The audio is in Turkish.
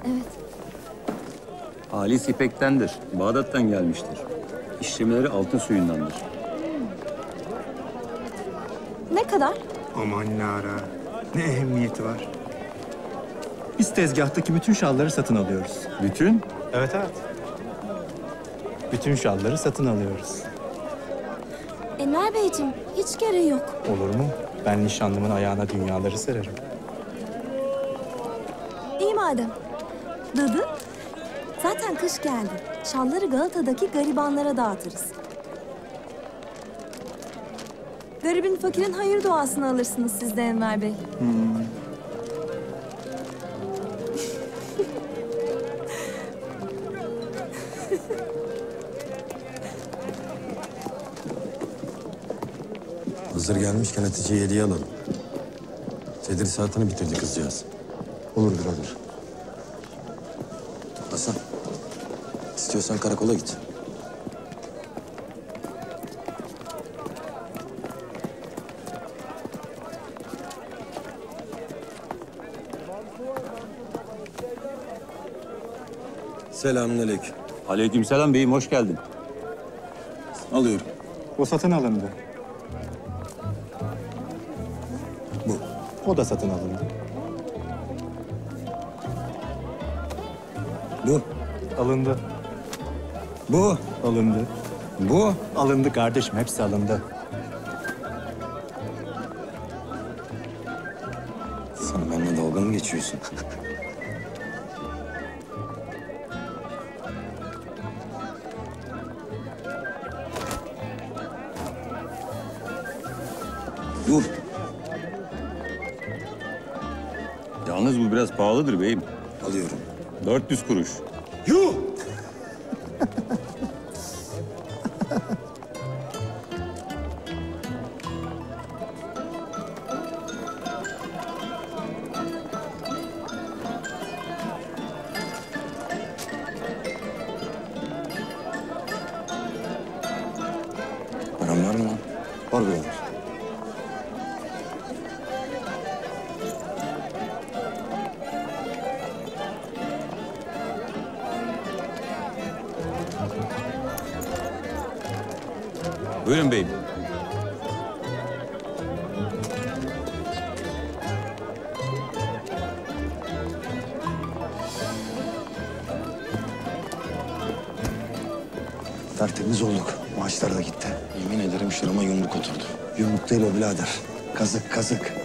Evet. Halis İpek'tendir. Bağdat'tan gelmiştir. İşlemeleri altın suyundandır. Ne kadar? Aman Lara, ne ehemmiyeti var? Biz tezgahtaki bütün şalları satın alıyoruz. Bütün? Evet. Bütün şalları satın alıyoruz. Enver Beyciğim, hiç gereği yok. Olur mu? Ben nişanlımın ayağına dünyaları sererim. İyi madem. Dadı, zaten kış geldi. Şalları Galata'daki garibanlara dağıtırız. Garibin fakirin hayır duasını alırsınız siz de Enver Bey. Hazır gelmişken Hatice'yi hediye alalım. Tedrisatını bitirdi kızcağız. Olur birader. Hasan, istiyorsan karakola git. Selamünaleyküm. Aleykümselam beyim, hoş geldin. Alıyorum. O satın alındı. Bu. O da satın alındı. Bu. Alındı. Bu. Alındı. Bu. Alındı kardeşim, hepsi alındı. Sen benimle dalga mı geçiyorsun? Dur. Yalnız bu biraz pahalıdır beyim. Alıyorum. 400 kuruş. Yuh! Param var mı lan? Var birader. Buyurun beyim. Tertemiz olduk. Maaşlar da gitti. Yemin ederim şırıma yumruk oturdu. Yumruk değil o birader. Kazık kazık.